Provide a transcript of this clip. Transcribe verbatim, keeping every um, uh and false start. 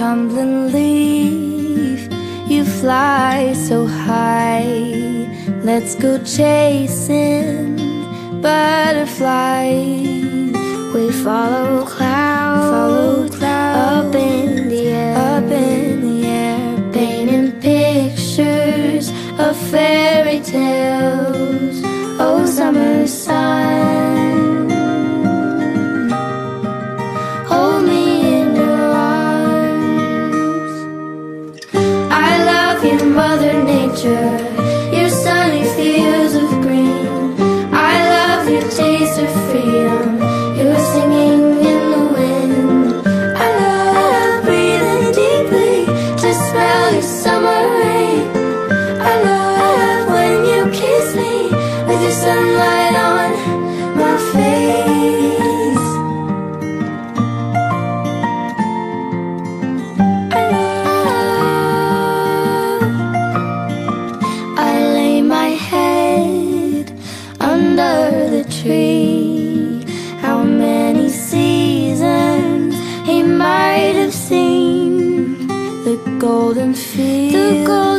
tumbling leaf, you fly so high. Let's go chasing butterflies. We follow clouds, follow clouds up in the air, up in the air, painting pictures of fairy tales. Oh, summer sun, hold me in your arms. I love you, Mother Nature, your sunny fields of green. I love your taste of freedom, your singing in the wind. I love breathing deeply to smell your summer rain. I love when you kiss me with your sunlight on my face. I love, I lay my head under the tree. How many seasons he might have seen. The golden fields, the golden